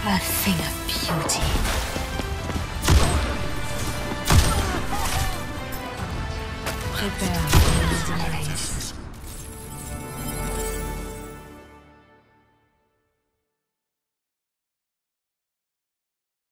A thing of beauty. Prepare for the delight.